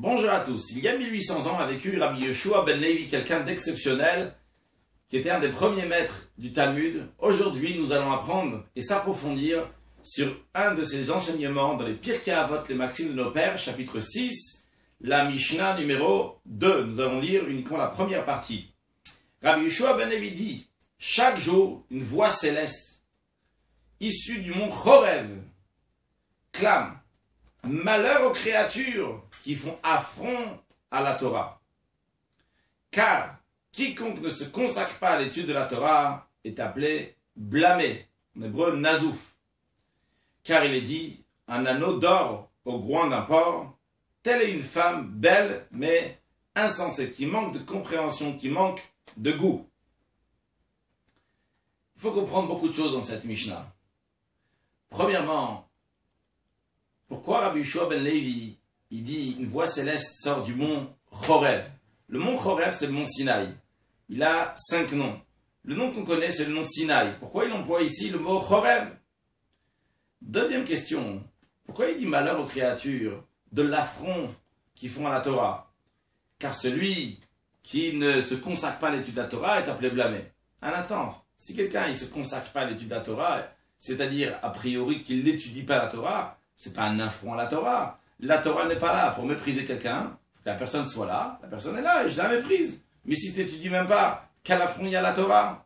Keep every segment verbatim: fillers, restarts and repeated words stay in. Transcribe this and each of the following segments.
Bonjour à tous. Il y a mille huit cents ans a vécu Rabbi Yehoshua ben Levi, quelqu'un d'exceptionnel, qui était un des premiers maîtres du Talmud. Aujourd'hui, nous allons apprendre et s'approfondir sur un de ses enseignements dans les Pirkei Avot, les Maximes de nos pères, chapitre six, la Mishnah numéro deux. Nous allons lire uniquement la première partie. Rabbi Yehoshua ben Levi dit, chaque jour, une voix céleste, issue du mont Chorev, clame, malheur aux créatures qui font affront à la Torah. Car quiconque ne se consacre pas à l'étude de la Torah est appelé blâmé, en hébreu nazouf. Car il est dit, un anneau d'or au groin d'un porc, telle est une femme belle mais insensée, qui manque de compréhension, qui manque de goût. Il faut comprendre beaucoup de choses dans cette Mishnah. Premièrement, pourquoi Rabbi Yehoshua ben Levi, il dit une voix céleste sort du mont Chorev? Le mont Chorev, c'est le mont Sinaï. Il a cinq noms. Le nom qu'on connaît, c'est le nom Sinaï. Pourquoi il emploie ici le mot Chorev? Deuxième question. Pourquoi il dit malheur aux créatures de l'affront qu'ils font à la Torah? Car celui qui ne se consacre pas à l'étude de la Torah est appelé blâmé. Un instant, si quelqu'un ne se consacre pas à l'étude de la Torah, c'est-à-dire a priori qu'il n'étudie pas la Torah, c'est pas un affront à la Torah. La Torah n'est pas là pour mépriser quelqu'un. Que la personne soit là, la personne est là et je la méprise. Mais si tu n'étudies même pas, quel affront il y a à la Torah?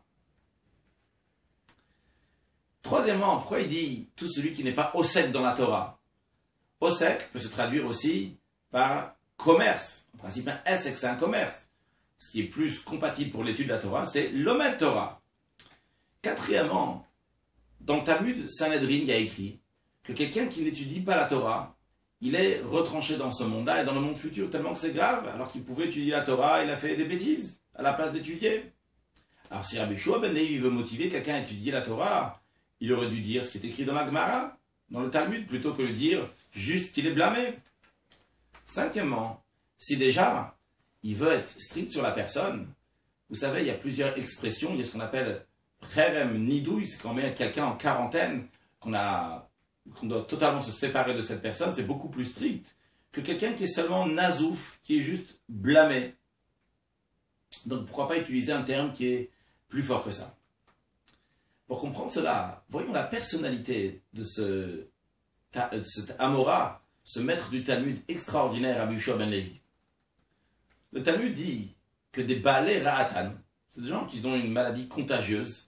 Troisièmement, pourquoi il dit tout celui qui n'est pas osek dans la Torah? Osek peut se traduire aussi par commerce. En principe, un esek, c'est un commerce. Ce qui est plus compatible pour l'étude de la Torah, c'est l'omet Torah. Quatrièmement, dans le Talmud Sanhedrin, il y a écrit que quelqu'un qui n'étudie pas la Torah, il est retranché dans ce monde-là et dans le monde futur tellement que c'est grave, alors qu'il pouvait étudier la Torah, il a fait des bêtises à la place d'étudier. Alors si Rabbi Yehoshua ben Levi veut motiver quelqu'un à étudier la Torah, il aurait dû dire ce qui est écrit dans la Gemara, dans le Talmud, plutôt que de dire juste qu'il est blâmé. Cinquièmement, si déjà il veut être strict sur la personne, vous savez, il y a plusieurs expressions, il y a ce qu'on appelle Cherem Nidouille, c'est quand on met quelqu'un en quarantaine, qu'on a... qu'on doit totalement se séparer de cette personne, c'est beaucoup plus strict que quelqu'un qui est seulement nazouf, qui est juste blâmé. Donc pourquoi pas utiliser un terme qui est plus fort que ça? Pour comprendre cela, voyons la personnalité de ce, de cet Amora, ce maître du Talmud extraordinaire, Rabbi Yehoshua ben Levi. Le Talmud dit que des Baalei Ra'atan, c'est des gens qui ont une maladie contagieuse,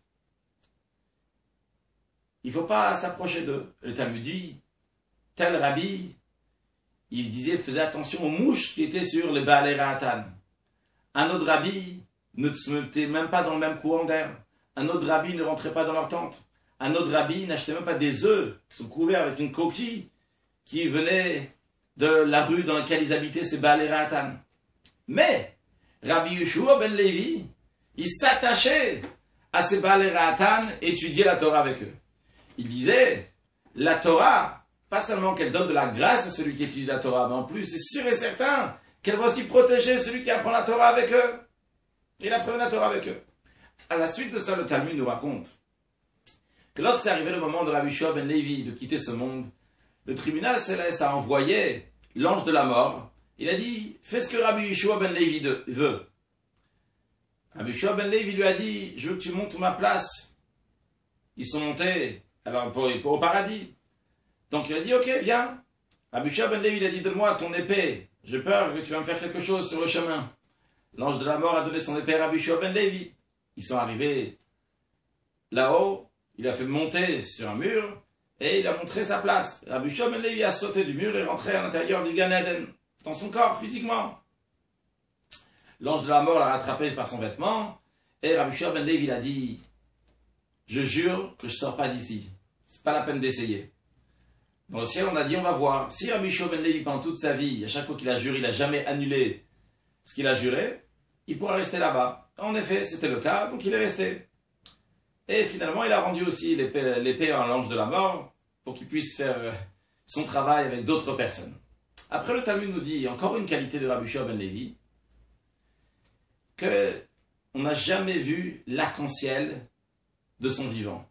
il ne faut pas s'approcher d'eux. Le Talmud dit, tel rabbi, il disait, faisait attention aux mouches qui étaient sur les Baalei Ra'atan. Un autre rabbi ne se mettait même pas dans le même courant d'air. Un autre rabbi ne rentrait pas dans leur tente. Un autre rabbi n'achetait même pas des œufs qui sont couverts avec une coquille qui venait de la rue dans laquelle ils habitaient, ces Baalei Ra'atan. Mais, Rabbi Yehoshua ben Levi, il s'attachait à ces Baalei Ra'atan et étudiait la Torah avec eux. Il disait, la Torah, pas seulement qu'elle donne de la grâce à celui qui étudie la Torah, mais en plus, c'est sûr et certain qu'elle va aussi protéger celui qui apprend la Torah avec eux. Il apprenait la Torah avec eux. À la suite de ça, le Talmud nous raconte que lorsqu'est arrivé le moment de Rabbi Yehoshua ben Levi de quitter ce monde, le tribunal céleste a envoyé l'ange de la mort. Il a dit, fais ce que Rabbi Yehoshua ben Levi veut. Rabbi Yehoshua ben Levi lui a dit, je veux que tu montes ma place. Ils sont montés alors, pour, pour au paradis. Donc il a dit, ok, viens. Rabbi Yehoshua ben Levi, il a dit, donne-moi ton épée. J'ai peur que tu vas me faire quelque chose sur le chemin. L'ange de la mort a donné son épée à Rabbi Yehoshua ben Levi. Ils sont arrivés là-haut. Il a fait monter sur un mur et il a montré sa place. Rabbi Yehoshua ben Levi a sauté du mur et rentré à l'intérieur du Gan Eden, dans son corps, physiquement. L'ange de la mort l'a rattrapé par son vêtement et Rabbi Yehoshua ben Levi a dit, je jure que je ne sors pas d'ici. C'est pas la peine d'essayer. Dans le ciel, on a dit, on va voir. Si Rabbi Yehoshua ben Levi, pendant toute sa vie, à chaque fois qu'il a juré, il n'a jamais annulé ce qu'il a juré, il pourra rester là-bas. En effet, c'était le cas, donc il est resté. Et finalement, il a rendu aussi l'épée à l'ange de la mort pour qu'il puisse faire son travail avec d'autres personnes. Après, le Talmud nous dit, encore une qualité de Rabbi Yehoshua ben Levi, qu'on n'a jamais vu l'arc-en-ciel de son vivant.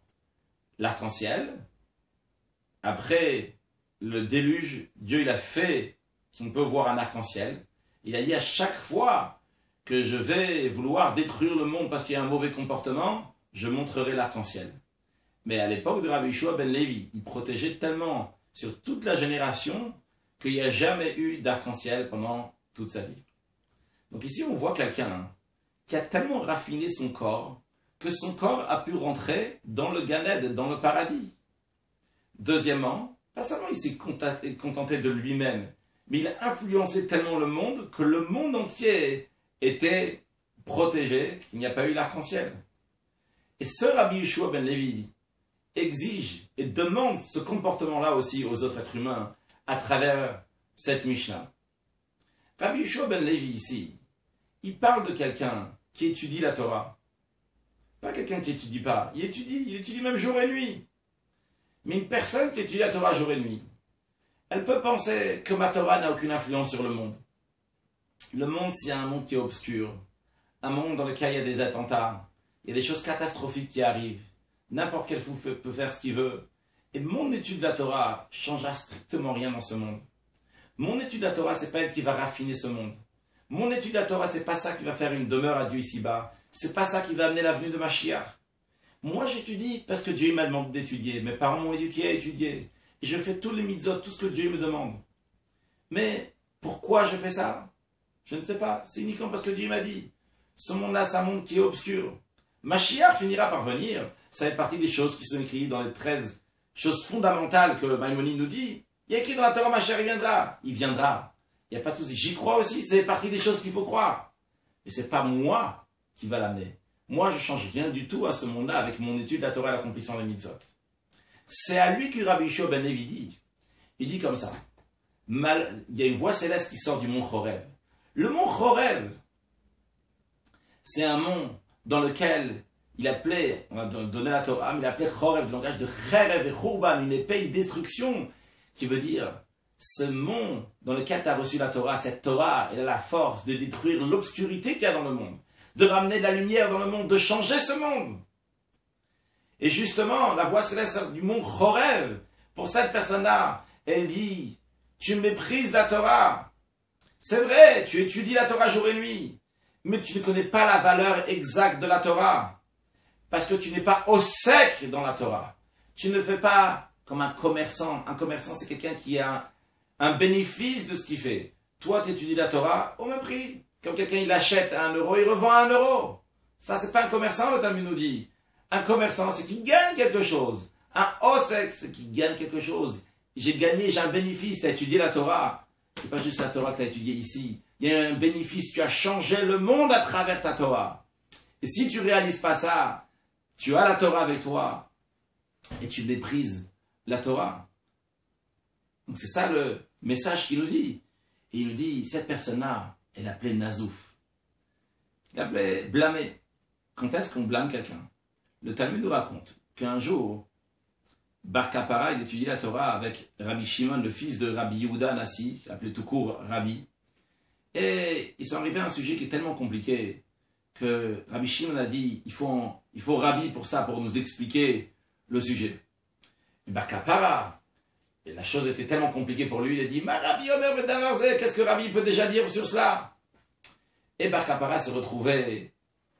L'arc-en-ciel, après le déluge, Dieu il a fait qu'on peut voir un arc-en-ciel. Il a dit à chaque fois que je vais vouloir détruire le monde parce qu'il y a un mauvais comportement, je montrerai l'arc-en-ciel. Mais à l'époque de Rabbi Yehoshua ben Levi, il protégeait tellement sur toute la génération qu'il n'y a jamais eu d'arc-en-ciel pendant toute sa vie. Donc ici on voit quelqu'un qui a tellement raffiné son corps que son corps a pu rentrer dans le Gan Eden, dans le paradis. Deuxièmement, pas seulement il s'est contenté de lui-même, mais il a influencé tellement le monde que le monde entier était protégé, qu'il n'y a pas eu l'arc-en-ciel. Et ce Rabbi Yehoshua ben Levi exige et demande ce comportement-là aussi aux autres êtres humains à travers cette Mishnah. Rabbi Yehoshua ben Levi ici, il parle de quelqu'un qui étudie la Torah. Pas quelqu'un qui n'étudie pas, il étudie, il étudie même jour et nuit. Mais une personne qui étudie la Torah jour et nuit, elle peut penser que ma Torah n'a aucune influence sur le monde. Le monde, c'est un monde qui est obscur, un monde dans lequel il y a des attentats, il y a des choses catastrophiques qui arrivent, n'importe quel fou peut faire ce qu'il veut. Et mon étude de la Torah ne changera strictement rien dans ce monde. Mon étude de la Torah, ce n'est pas elle qui va raffiner ce monde. Mon étude de la Torah, ce n'est pas ça qui va faire une demeure à Dieu ici-bas. Ce n'est pas ça qui va amener l'avenue de Mashiach. Moi, j'étudie parce que Dieu m'a demandé d'étudier. Mes parents m'ont éduqué à étudier. Et je fais tous les mitzvot, tout ce que Dieu me demande. Mais pourquoi je fais ça? Je ne sais pas. C'est uniquement parce que Dieu m'a dit. Ce monde-là, c'est un monde qui est obscur. Mashiach finira par venir. Ça fait partie des choses qui sont écrites dans les treize choses fondamentales que Maïmonide nous dit. Il y a écrit dans la Torah, Mashiach, il viendra. Il viendra. Il n'y a pas de souci. J'y crois aussi. Ça fait partie des choses qu'il faut croire. Et ce n'est pas moi qui va l'amener. Moi, je ne change rien du tout à ce monde-là avec mon étude de la Torah et l'accomplissement des mitzvot. C'est à lui que Rabbi Yehoshua ben Levi dit. Il dit comme ça. Mal, il y a une voix céleste qui sort du mont Chorev. Le mont Chorev, c'est un mont dans lequel il appelait, on a donné la Torah, mais il appelait Chorev, du langage de Cherev et Chourban, une épée de destruction, qui veut dire ce mont dans lequel tu as reçu la Torah, cette Torah, elle a la force de détruire l'obscurité qu'il y a dans le monde, de ramener de la lumière dans le monde, de changer ce monde. Et justement, la voix céleste du mont Chorev, pour cette personne-là, elle dit, tu méprises la Torah. C'est vrai, tu étudies la Torah jour et nuit, mais tu ne connais pas la valeur exacte de la Torah, parce que tu n'es pas au sec dans la Torah. Tu ne fais pas comme un commerçant. Un commerçant, c'est quelqu'un qui a un bénéfice de ce qu'il fait. Toi, tu étudies la Torah au même prix. Comme quelqu'un, il achète à un euro, il revend à un euro. Ça, c'est pas un commerçant, le Talmud nous dit. Un commerçant, c'est qu'il gagne quelque chose. Un osek, c'est qu'il gagne quelque chose. J'ai gagné, j'ai un bénéfice, tu as étudié la Torah. C'est pas juste la Torah que tu as étudié ici. Il y a un bénéfice, tu as changé le monde à travers ta Torah. Et si tu réalises pas ça, tu as la Torah avec toi et tu méprises la Torah. Donc c'est ça le message qu'il nous dit. Et il nous dit, cette personne-là, elle appelait Nazouf. Il appelait blâmer. Quand est-ce qu'on blâme quelqu'un? Le Talmud nous raconte qu'un jour, Bar Kapara, il étudiait la Torah avec Rabbi Shimon, le fils de Rabbi Yehuda Nassi, appelé tout court Rabbi. Et ils sont arrivés à un sujet qui est tellement compliqué que Rabbi Shimon a dit, il faut, il faut Rabbi pour ça, pour nous expliquer le sujet. Et Bar Kapara, et la chose était tellement compliquée pour lui, il a dit, ma Rabbi Omer Bedavarze, qu'est-ce que Rabbi peut déjà dire sur cela? Et Bar Kapara se retrouvait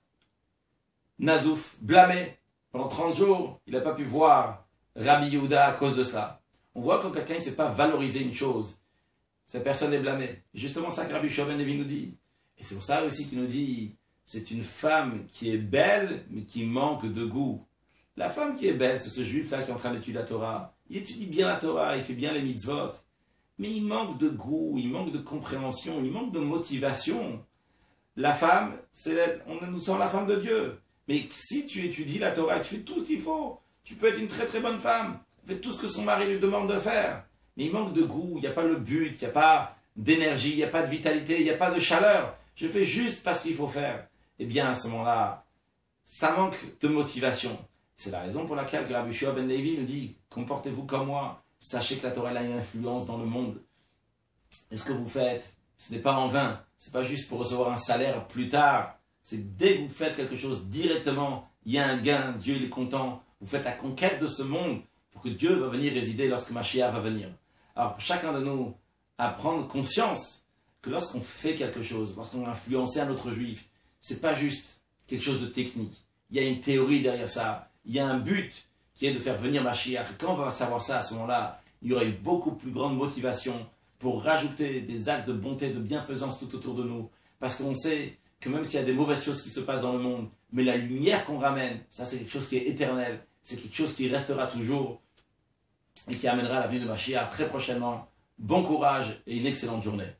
Nazouf, blâmé. Pendant trente jours, il n'a pas pu voir Rabbi Yehuda à cause de cela. On voit quand quelqu'un ne sait pas valoriser une chose, cette personne est blâmée. Justement ça que Rabbi Yehoshua ben Levi nous dit. Et c'est pour ça aussi qu'il nous dit, c'est une femme qui est belle, mais qui manque de goût. La femme qui est belle, c'est ce juif-là qui est en train d'étudier la Torah. Il étudie bien la Torah, il fait bien les mitzvot. Mais il manque de goût, il manque de compréhension, il manque de motivation. La femme, c'est, on nous sent la femme de Dieu. Mais si tu étudies la Torah, tu fais tout ce qu'il faut. Tu peux être une très très bonne femme. Fais tout ce que son mari lui demande de faire. Mais il manque de goût, il n'y a pas le but, il n'y a pas d'énergie, il n'y a pas de vitalité, il n'y a pas de chaleur. Je fais juste parce qu'il faut faire. Eh bien, à ce moment-là, ça manque de motivation. C'est la raison pour laquelle Rabbi Yehoshua ben Levi nous dit, comportez-vous comme moi. Sachez que la Torah a une influence dans le monde. Et ce que vous faites, ce n'est pas en vain. Ce n'est pas juste pour recevoir un salaire plus tard. C'est dès que vous faites quelque chose directement, il y a un gain, Dieu il est content. Vous faites la conquête de ce monde pour que Dieu va venir résider lorsque Mashiach va venir. Alors pour chacun de nous, à prendre conscience que lorsqu'on fait quelque chose, lorsqu'on a influencé un autre juif, c'est pas juste quelque chose de technique. Il y a une théorie derrière ça. Il y a un but qui est de faire venir Mashiach. Quand on va savoir ça à ce moment-là, il y aura une beaucoup plus grande motivation pour rajouter des actes de bonté, de bienfaisance tout autour de nous. Parce qu'on sait que même s'il y a des mauvaises choses qui se passent dans le monde, mais la lumière qu'on ramène, ça c'est quelque chose qui est éternel. C'est quelque chose qui restera toujours et qui amènera la venue de Mashiach très prochainement. Bon courage et une excellente journée.